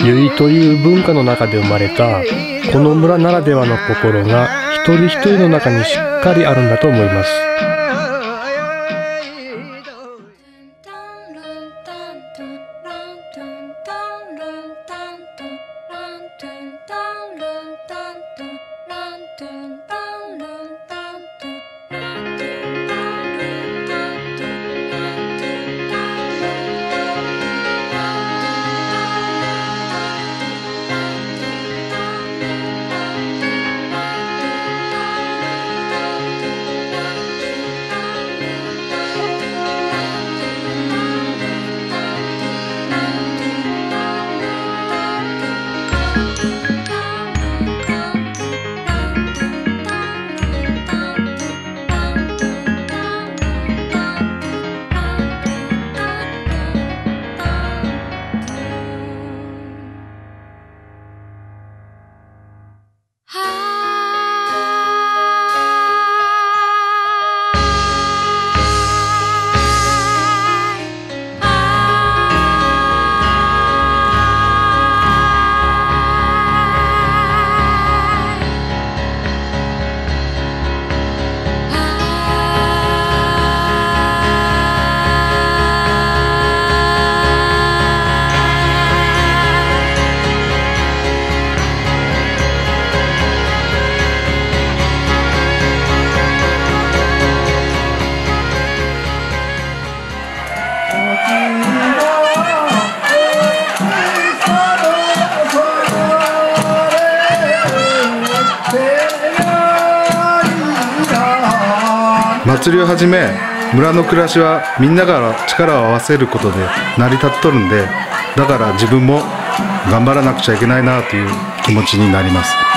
結という文化の中で生まれたこの村ならではの心が一人一人の中にしっかりあるんだと思います。 祭りをはじめ村の暮らしはみんなが力を合わせることで成り立っとるんで、だから自分も頑張らなくちゃいけないなという気持ちになります。